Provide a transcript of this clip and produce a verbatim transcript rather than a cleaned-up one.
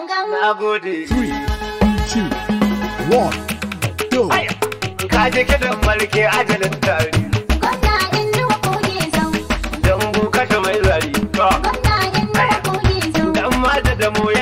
gangan. Na gode. Three, two, one, go. Ka je kiɗan marke ajalin tari. Gwamna Inuwa Kogi Zau. Dambu kashe mai zari. Gwamna Inuwa Kogi Zau. Dan mata da mu